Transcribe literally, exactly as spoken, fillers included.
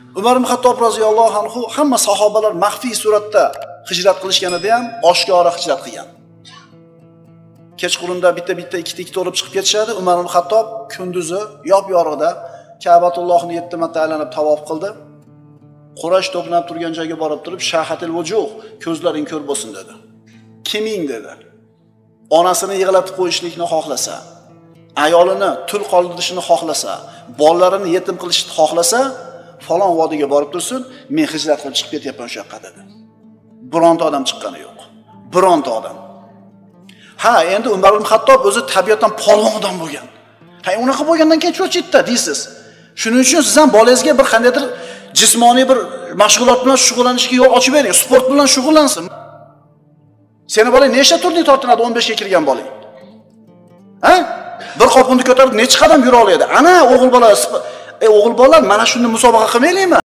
Umar ibn Xattob roziyallohu anhu hamma sahobalar maxfiy suratda hijrat qilishganida ham oshkora hijrat qilgan. Kechqurunda bitta-bitta ikkita-ikkita olib chiqib ketishadi. Umar ibn Xattob kunduzi yop-yorug'da Ka'batullohni yetti marta aylanib tavof qildi. Quraysh to'planib turgan joyga borib turib, shahatil vujuh, ko'zlaring ko'r bo'lsin dedi. Kiming dedi. Onasini yig'latib qo'yishlikni xohlasa, ayolini tul qoldirishni xohlasa, bolalarini yetim qilishni xohlasa, falon vodiga borib tursin, men hijrat qilib chiqib ketyapman o'sha yoqqa dedi. Bironta odam chiqqani yo'q. Bironta odam. Ha, endi Umar ibn Xattob o'zi tabiatdan polvon odam bo'lgan. Ha, unaqa bo'lgandan keyin cho'chitda deysiz. Shuning uchun siz ham bolangizga bir qandaydir jismoniy bir mashg'ulot bilan shug'ullanishga yo'l ochib bering, sport bilan shug'ullansin. Seni bolang nechta turnir tortinadi o'n beshga kirgan bolang? Ha? Bir qopni ko'tarib necha qadam yura oladi? Ana o'g'il bola, ey o'g'il bolalar, mana shuni musobaqa qilmaylikmi?